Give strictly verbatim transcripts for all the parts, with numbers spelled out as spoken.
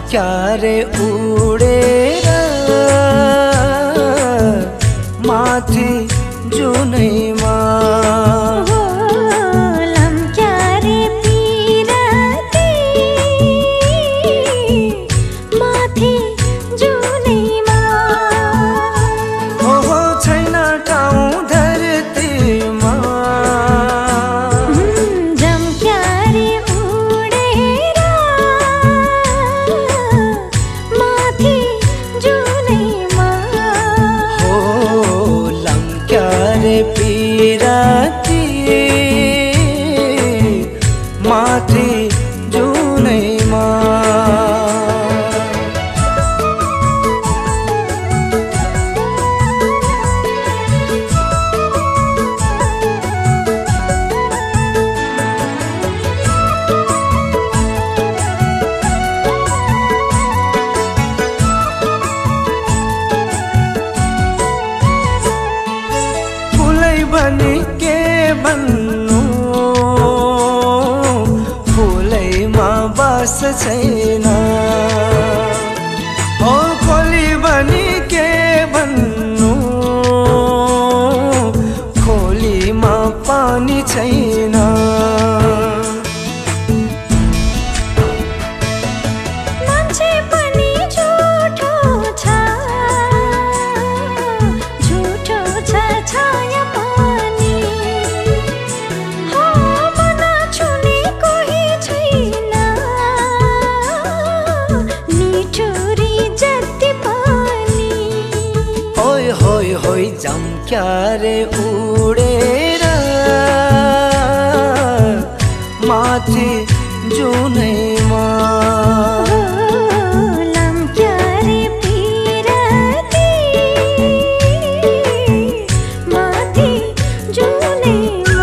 क्यारे उडेर माथि जुनैमा छैन हो खोली बनी के भन्नु खोलीमा पानी छैन मान्छे पनि झुठो छ झुठो छ छाया पनि हो मन छुने कोही छैन होय होय झम्क्यारे उडेर माथि जुनैमा लम्क्यारे पिरती माथि जुनैमा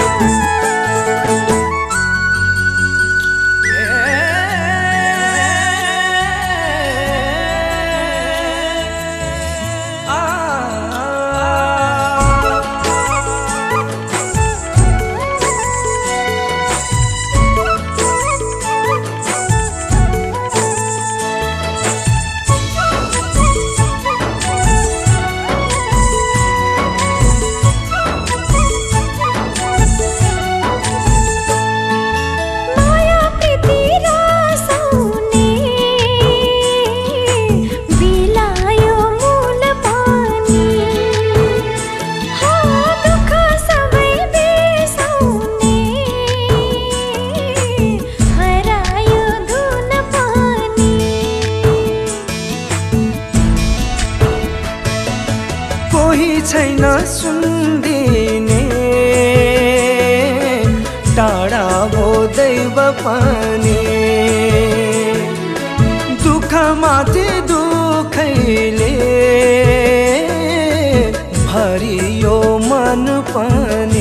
कोही छैन सुन्दिने टाढा भो दैव पनि दुःख माथि दुःखैले भरियो मन पनि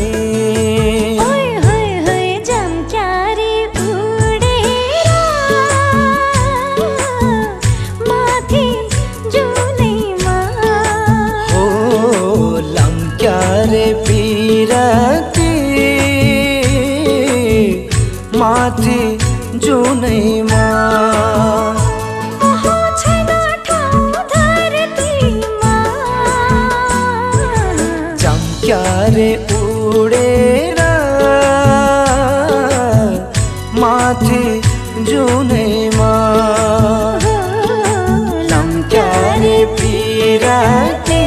पिरती माथि जुनैमा छैन ठाउँ धरतीमा झम्क्यारे उडेर माथि जुनैमा लम्क्यारे पिरती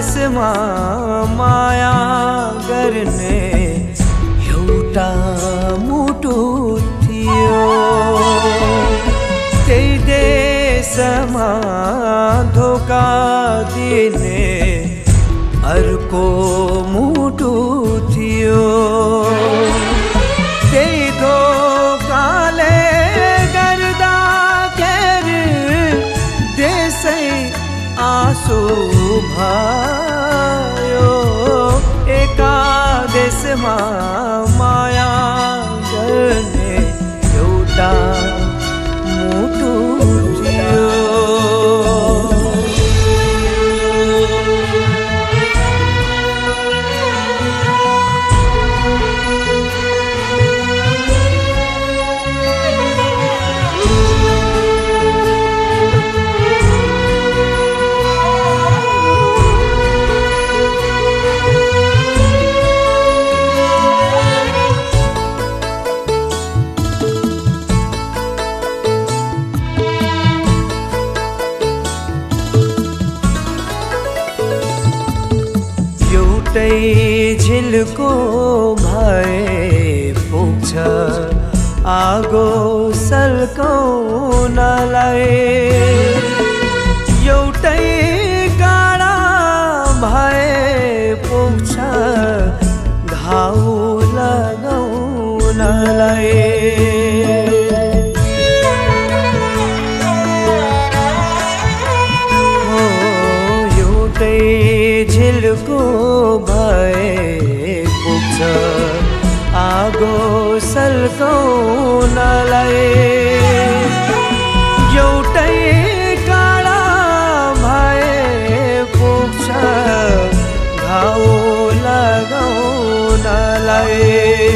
देशमा माया गर्ने एउटा मुटु थियो। त्यही देशमा धोका दिने अर्को मुटु थियो। त्यही धोकाले गर्दाखेरि देशै आँसु भयो। एका देशमा माया गर्ने एउटा मुटु थियो। एउटै झिल्को भए पुग्छ आगो सल्काउनलाई। एउटै काँडा भए पुग्छ घाउ लगाउनलाई। झिल्को भए पुग्छ आगो सल्काउनलाई। एउटै काँडा भए पुग्छ घाउ लगाउनलाई।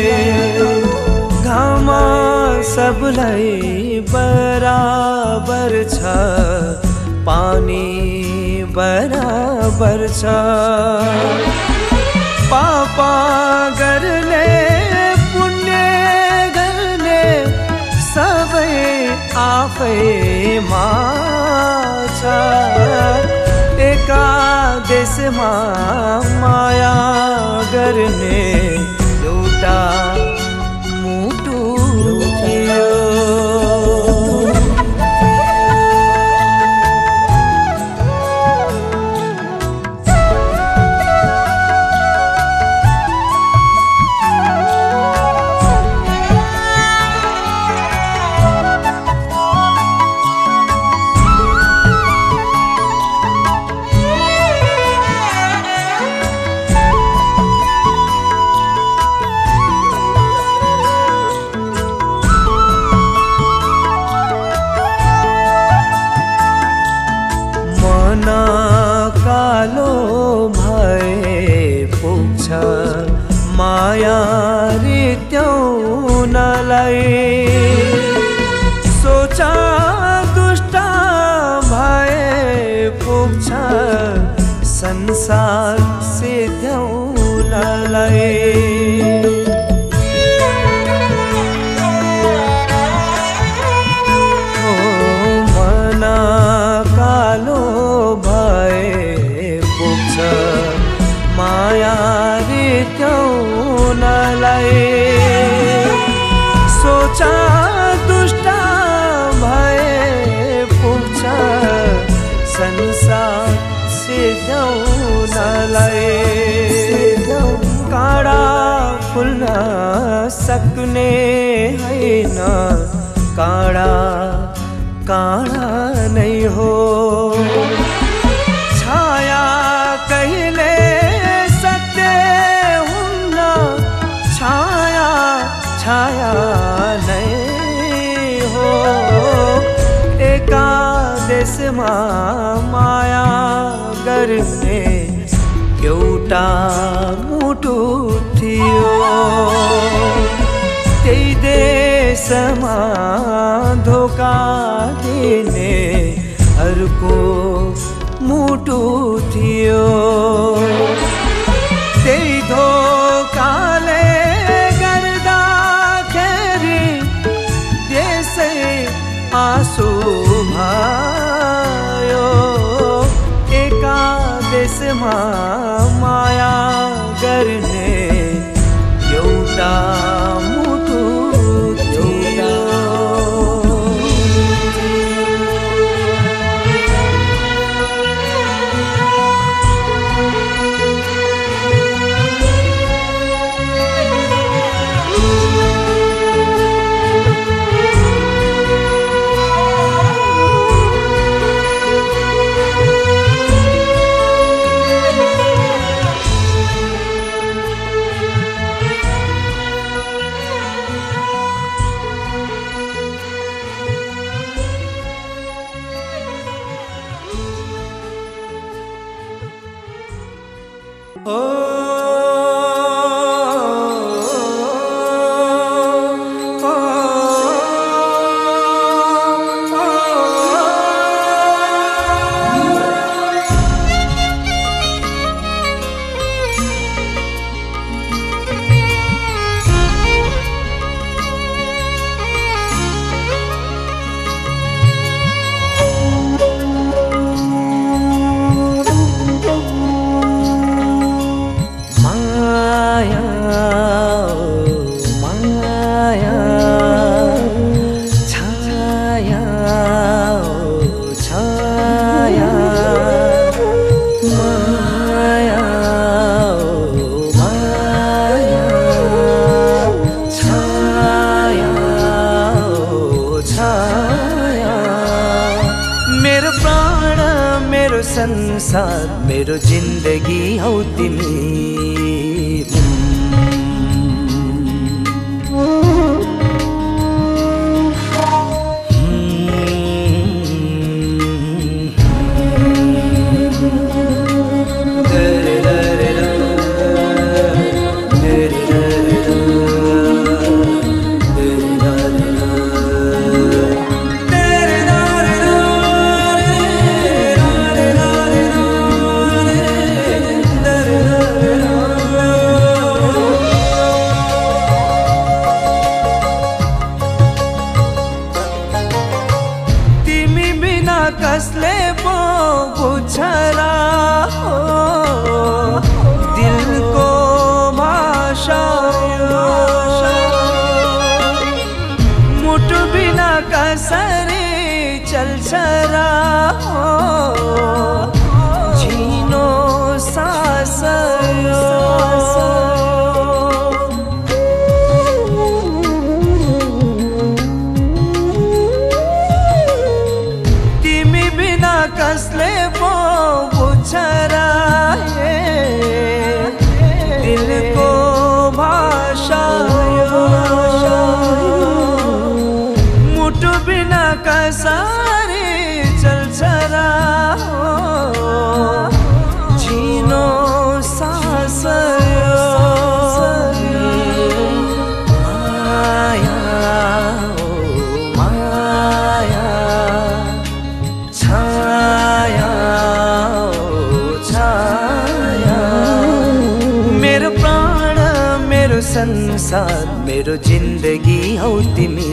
घाम सबलाई बराबर छ, पानी बराबर छ। पाप गर्ने पुण्य गर्ने सबै आफैमा छ। एका देशमा माया गर्ने एउटा मुटु थियो। कालो भए पुग्छ माया रित्याउनलाई। सोचा दुष्ट भए पुग्छ संसार सिध्याउनलाई। माया रित्याउनलाई। सोचा दुष्ट भए पुग्छ संसार सिध्याउनलाई। काँडा फुल्न सक्ने होइन, काँडा काँडा नै हो। छाया कहिले सत्य हुन्न, छाया छाया नै हो। एका देशमा माया गर्ने एउटा मुटु थियो। त्यही देशमा धोका दिने अर्को मुटु थियो। त्यही धोकाले गर्दाखेरि देशै आँसु भयो। एका देश त्यसमा माया गर्ने एउटा मुटु थियो। संसार मेरो जिन्दगी हौ तिमी। कसले पो बुझला हो दिलको भाषा, मुटु बिना कसरी चल्छ र हो झिनो सास कसले पो बुझ्छ र दिलको भाषा, मुटु बिना कसरी चल्छ र झिनो सास संसार मेरो जिन्दगी हौ तिमी।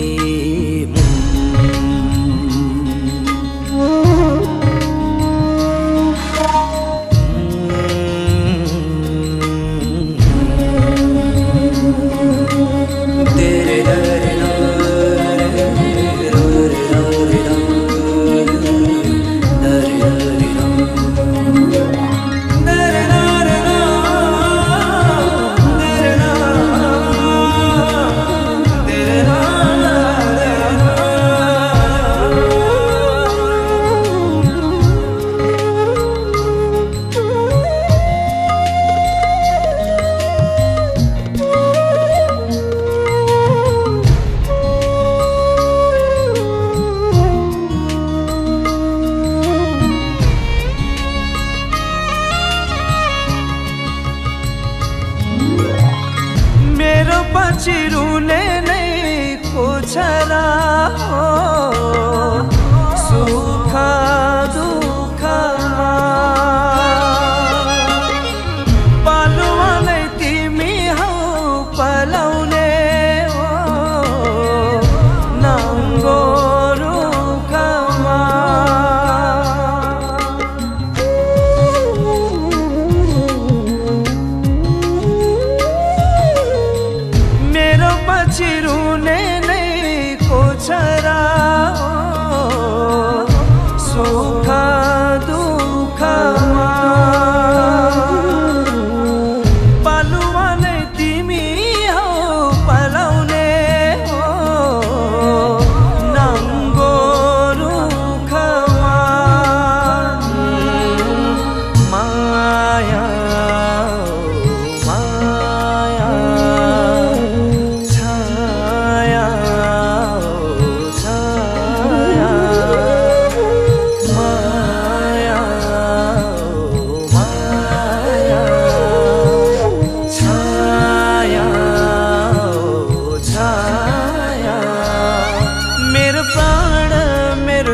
पछि रुने नै खोज्छ र हो सुख दुःखमा पालुवा नै तिमी हौ पलाउने हो नाङ्गो रुखमा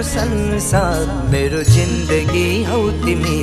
संसार मेरो जिन्दगी हौ तिमी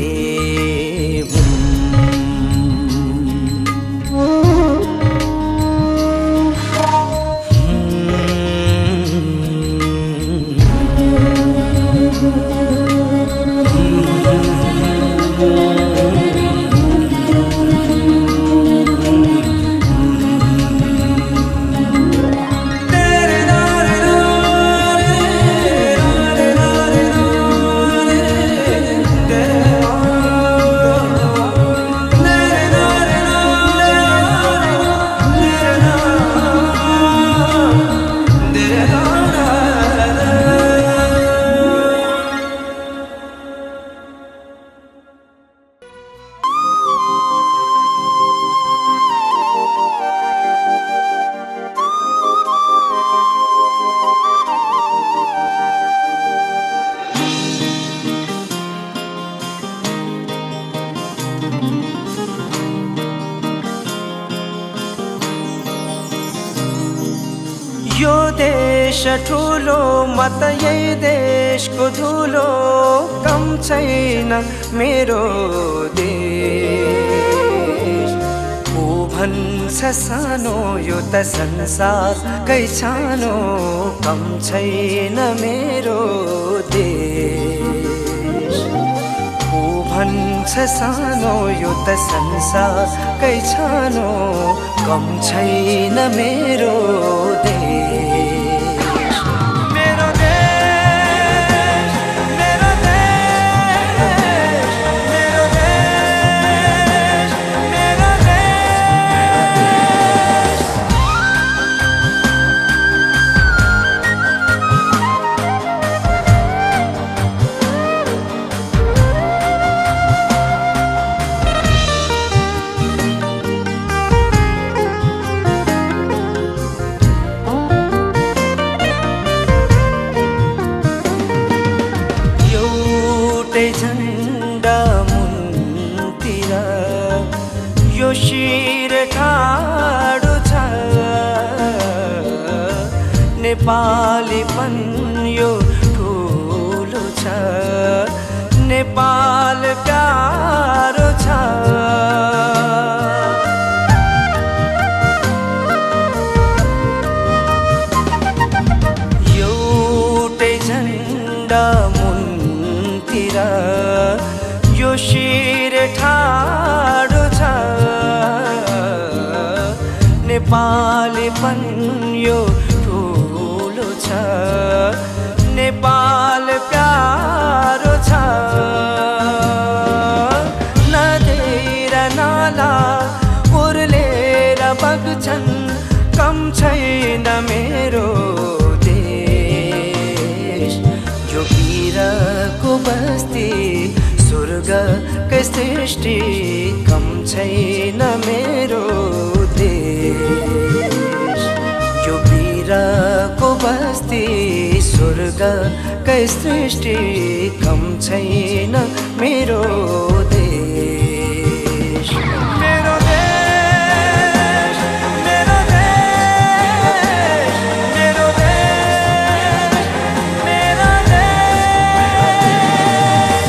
यो देश ठुलो म त यही देशको धुलो कम छैन मेरो देश को भन्छ सानो यो त संसारकै सानो कम छैन मेरो देश को भन्छ सानो यो त संसारकै सानो कम छैन मेरो देश झण्डा मुनतिर यो शिर ठाडो छ नेपालीपन यो ठुलो छ नेपाल प्यारो छ एउटै झण्डा यो शिर ठाडो छ नेपालीपन यो ठुलो छ नेपाल प्यारो छ नदीर नाला उर्लेर बग्छन् कम छैन मेरो देश यो वीरको बस्ती स्वर्गकै सृष्टि कम छैन मेरो देश यो वीरको बस्ती स्वर्गकै सृष्टि कम छैन मेरो देश मेरो देश मेरो देश मेरो देश मेरो देश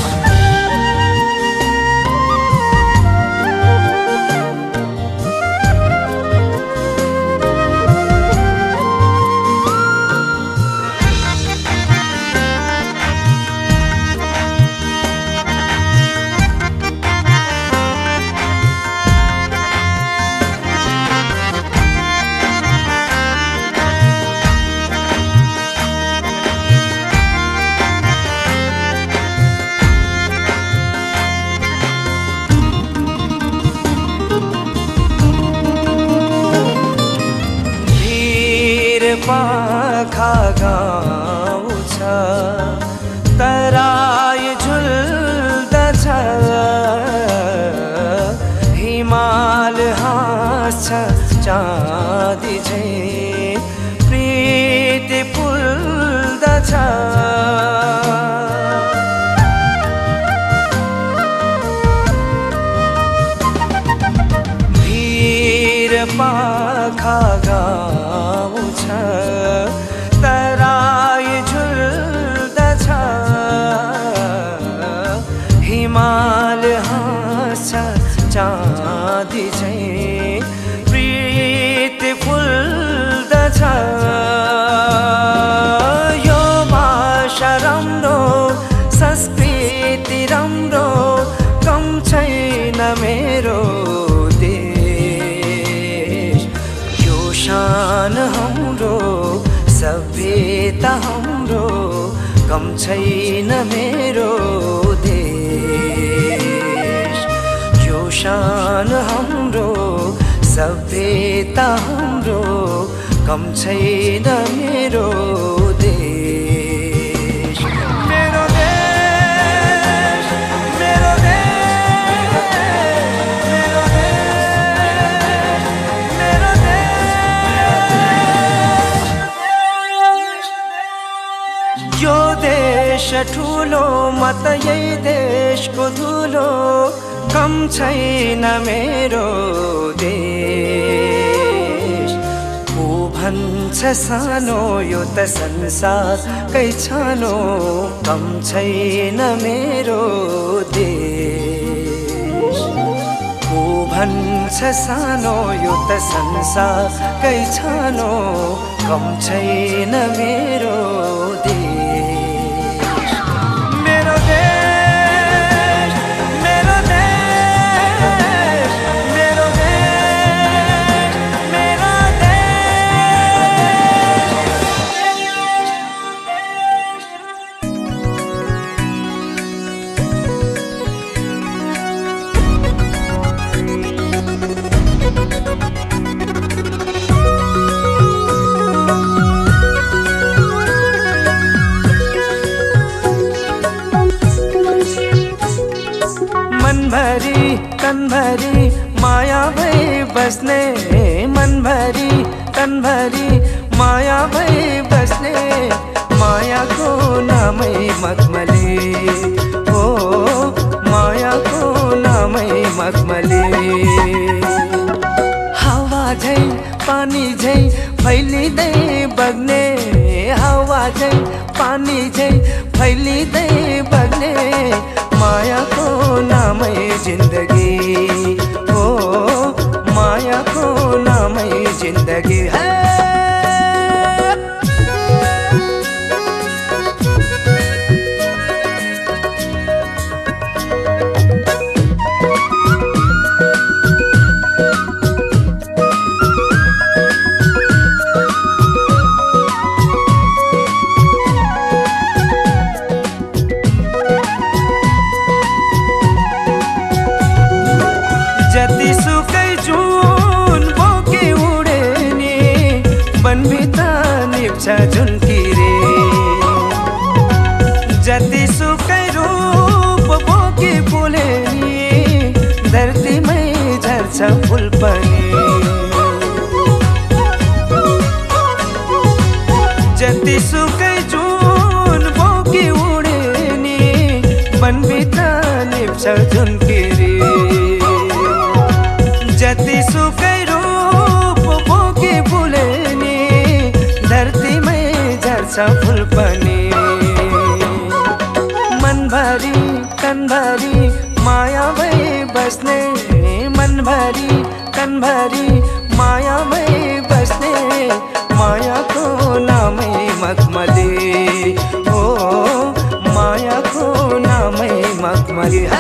पाखा गाउँ छ तराई झुल्दछ हिमाल हाँस्छ चाँदी झैँ प्रीति फुल्दछ वीर पाखा गाउँ छ तराई झुल्दछ त हाम्रो कम छैन मेरो देश यो शान हाम्रो सभ्यता हाम्रो कम छैन मेरो देश मेरो देश मेरो देश मेरो देश मेरो देश यो देश ठुलो म त यही देशको धुलो कम छैन मेरो देश को भन्छ सानो यो त संसारकै छानो कम छैन मेरो देश को भन्छ सानो यो त संसारकै छानो कम छैन मेरो देश मेरो देश मेरो देश मेरो देश मेरो मनभरि तनभरि माया भई बस्ने मनभरि तनभरि माया भई बस्ने मायाको नामै मखमली हो मायाको नामै मखमली हावा झै पानी झै फैलिँदै बग्ने हावा झै पानी झै फैलिँदै बग्ने मायाको नामै जिन्दगी हो मायाको नामै जिन्दगी है जतिसुकै जुन बोकी उडे नि बनभित्र निप्छ झुन्किरे जतिसुकै रूप बोकी फुले नि धरतीमै झर्छ फुल पनि जतिसुकै जुन बोकी उडे नि बनभित्र निप्छ झुन्किरे जतिसुकै रूप बोकी फुले नि धरतीमै झर्छ फुल पनि मनभरि तनभरि माया भई बस्ने मनभरि तनभरि माया भई बस्ने मायाको नामै मखमली हो मायाको नामै मखमली है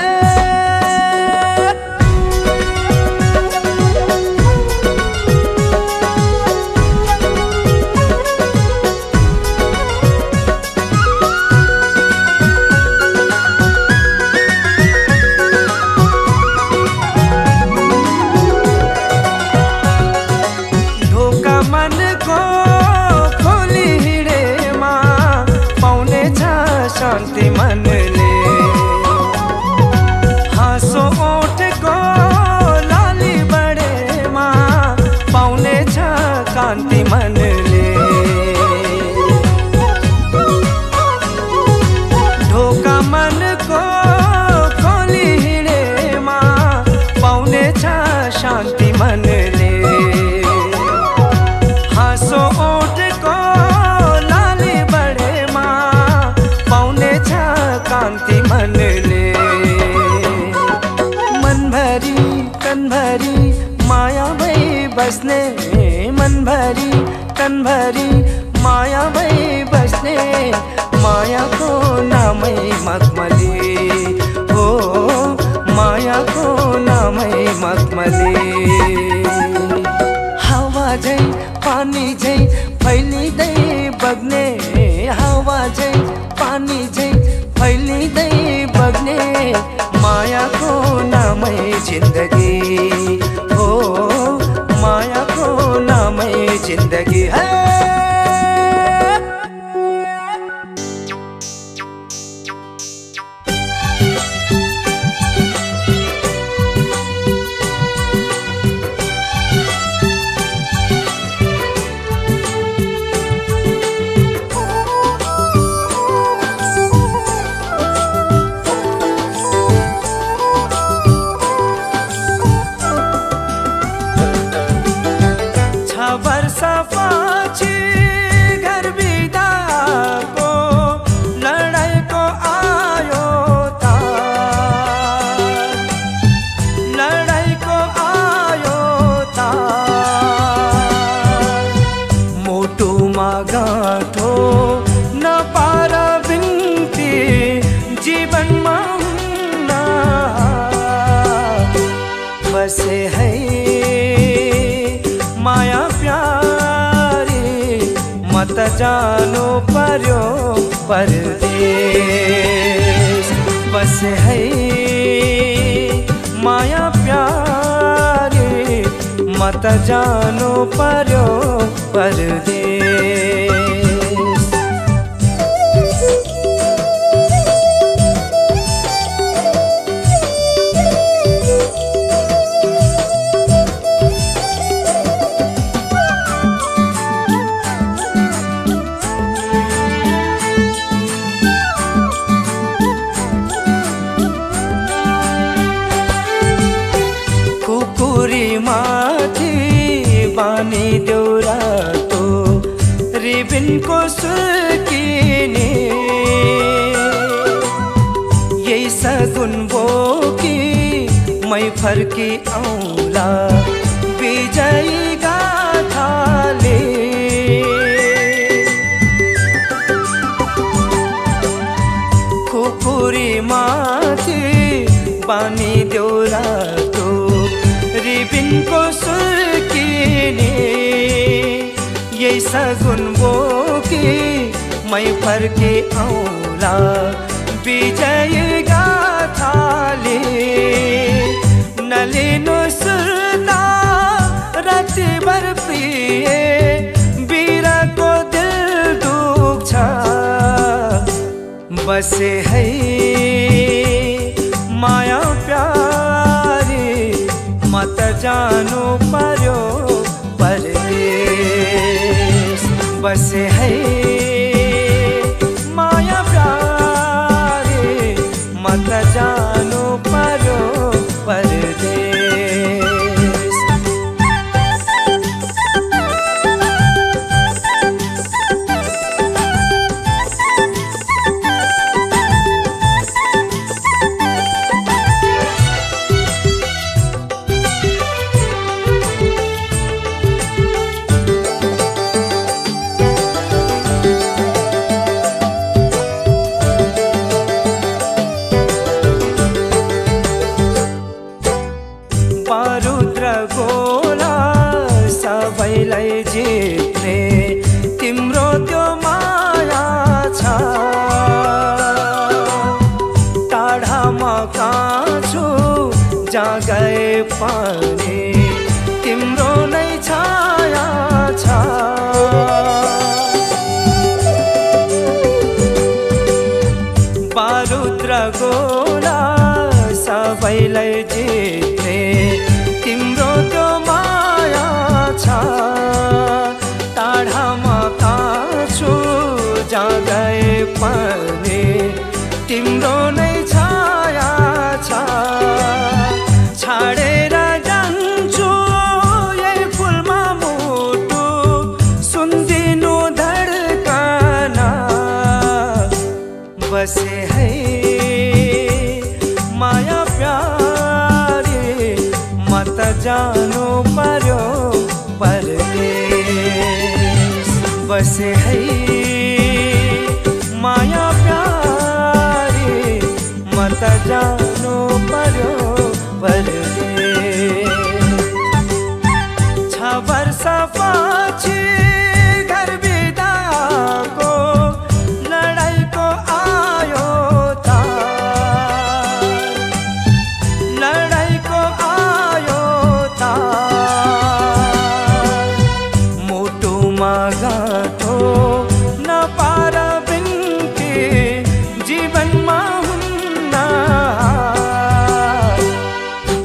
शान्ति मनले हाँसो ओठको लाली बढेमा पाउने छ कान्ति मनले ढोका मनको खोली हिँडेमा पाउने छ शान्ति मनले हाँसो ओठको लाली बढेमा पाउने छ कान्ति मनले मनभरि तनभरि माया भई बस्ने मनभरि तनभरि माया भई बस्ने मायाको नामै मखमली हो मायाको नामै मखमली हावा झै पानी झै फैलिँदै बग्ने फैलिँदै बग्ने मायाको नामै जिन्दगी हो, मायाको नामै जिन्दगी है। गाँठो नपार बिन्ती जीवनमा हुन्न, बसे है माया प्यारी मत जानु पर्यो परदेश। बसे है माया प्यारी मत जानु पर्यो परदेश। माथि बानी देउरा तो रिबिनको सुर्किने, यही सगुन बोकी मै फर्की आउँला विजयी गाथाले। खुकुरी माथि बानी देउरा तो रिबिनको सुर्किने, यही सगुन बोकी मै फर्के आउँला विजय गाथाले। नलिनु सुर्ता रातिभर प्रिय बिरको दिल दुख्छ, बसे है माया प्यारी मत जानु पर्यो परदेश। बसे है माया प्यारी मत जानु पर्यो परदेश। बारुद र गोला सबैलाई जित्ने तिम्रो त्यो माया छ, टाढामा काछु जहाँ गए पनि तिम्रो नै छाया छ। बारुद र गोला सबैलाई जित्ने तिम्रो त्यो माया छ, टाढामा काछु जहाँ गए पनि तिम्रो नै छाया छ। छाडेर जान्छु यही फुलमा मुटु सुन्दिनु धड्कना, बसे है माया प्यारी मत जानु पर्यो परदेश। बसे है माया प्यारी मत जानु पर्यो परदेश। छ वर्ष पछि घर बिदाको लडाईँको आयो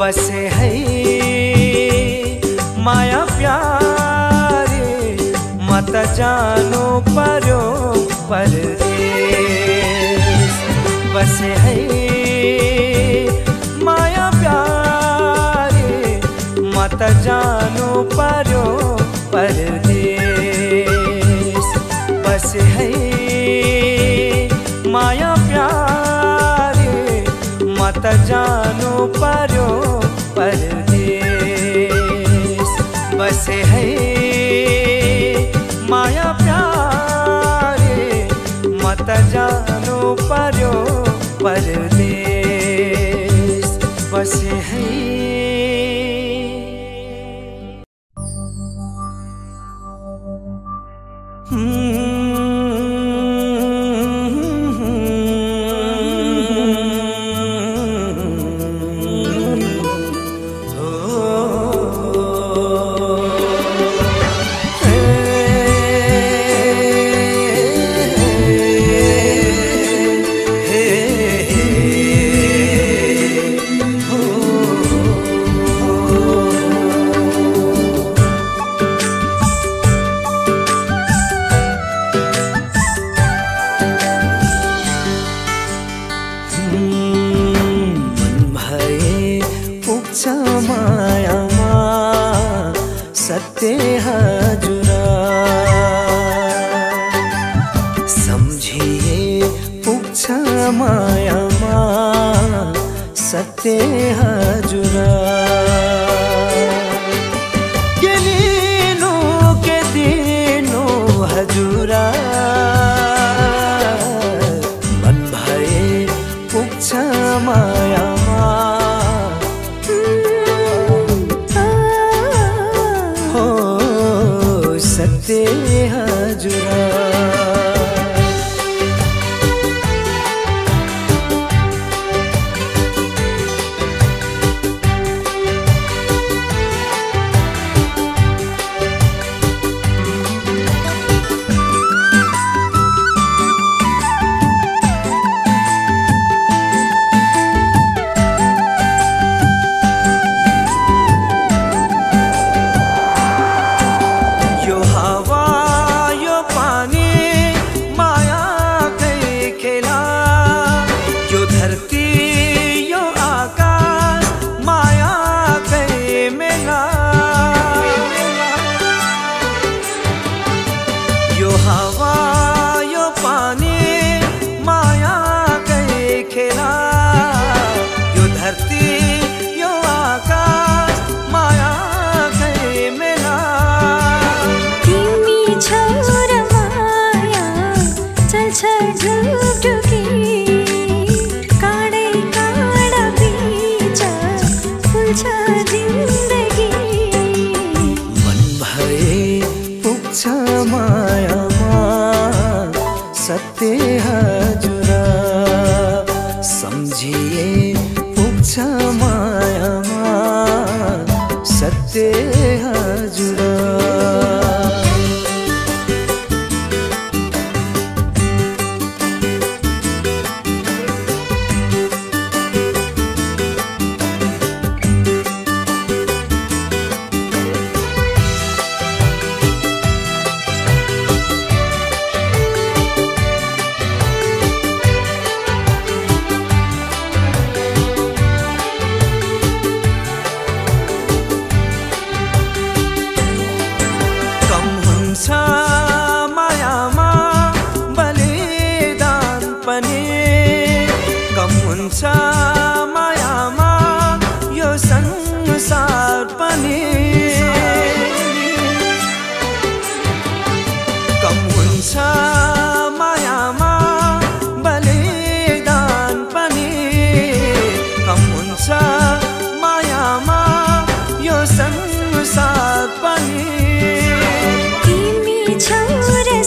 बसे है माया प्यारे मत जानो पर्यो परदेश बसे है माया प्यारे मत जानो पर्यो परदेश बसे है माया प्यारे मत जानो पर्यो परदेश बसे है माया प्यारे मत जानो पर्यो परदेश बसे है।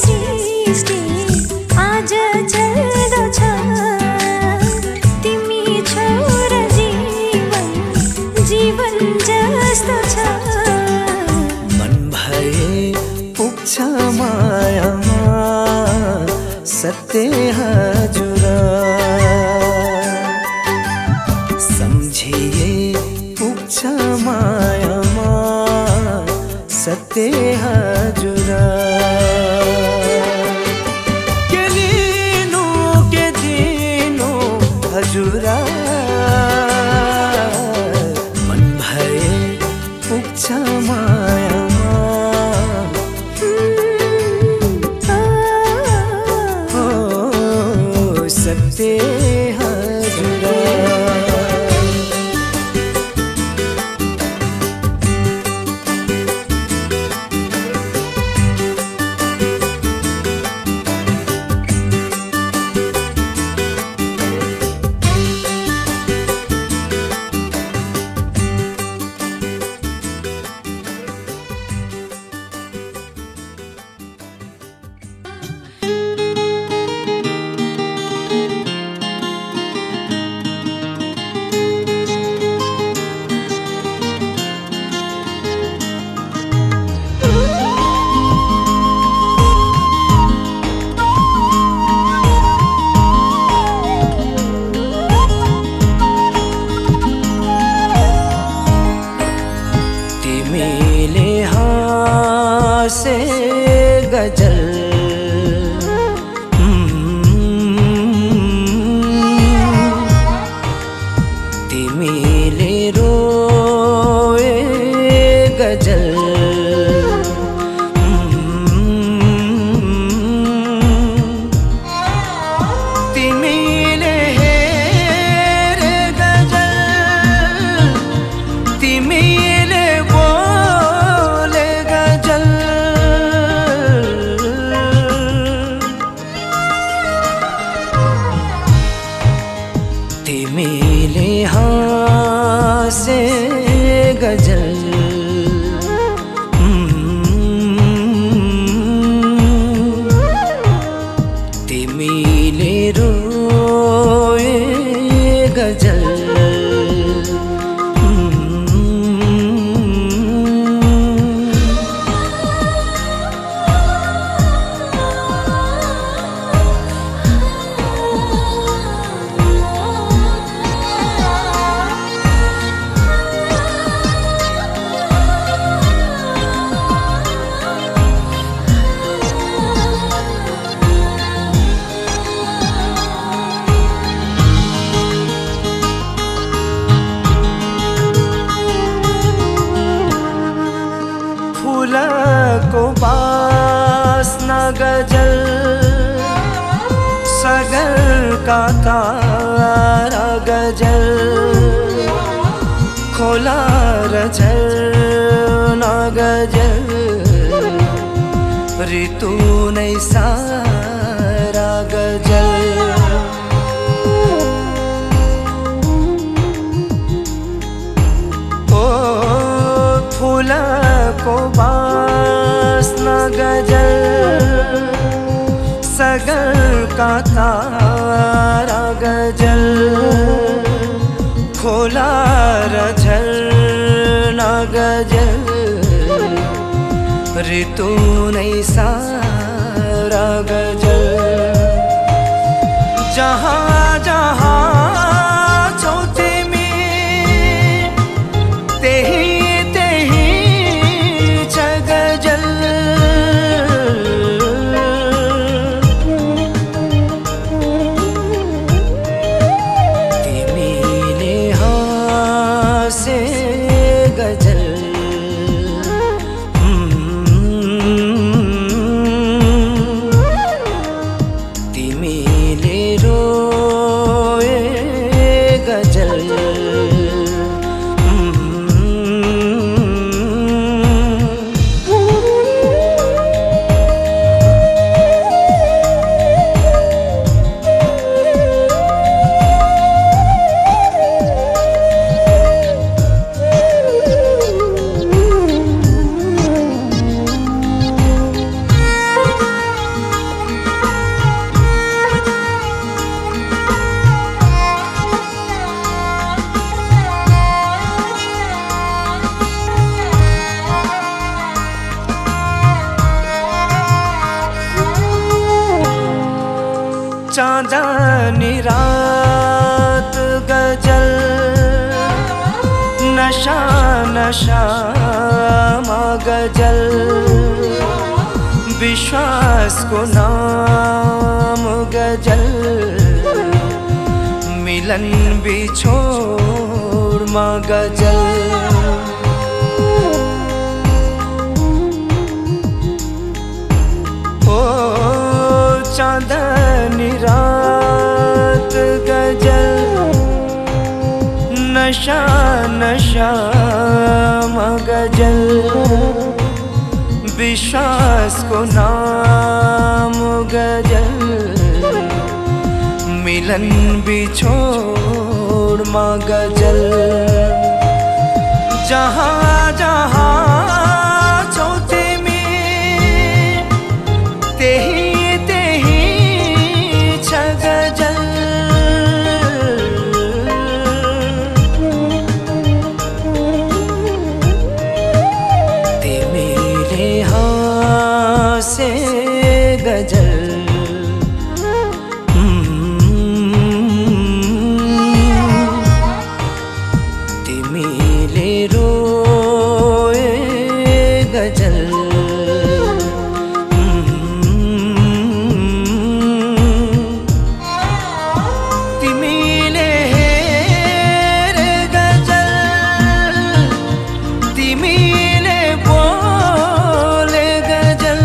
आज चल्दो छ तिमी सत्य हजुर के लिनु के दिनु हजुर मन भए पुग्छ मायामा हो सत्य हजुर से गजल तिमीले रोए गजल तिमीले हेरे गजल तिमीले बोले गजल तिमीले हाँसे गजल तिमीले रोए गजल फूलको बास्ना गजल सगरका तारा गजल खोला र झरना गजल ऋतु नै सारा गजल फूलको बास्ना गजल सगरका तारा गजल खोला र झरना गजल ऋतु नै सारा गजल जहाँ जहाँ छौ तिमी त्यही चाँदनी रात गजल नशा नशामा गजल विश्वास को नाम गजल मिलन बिछोड़ मा गजल ओ चांदनी रात गजल नशा नशा गजल विश्वास को नाम गजल मिलन बिछोड़ मा गजल जहाँ जहाँ चौथे में तेही तेही छगजल से गजल तिमिले रोए गजल तिमिले हेरे गजल तिमिले बोले गजल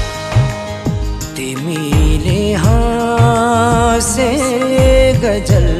तिमिले हाँ से गजल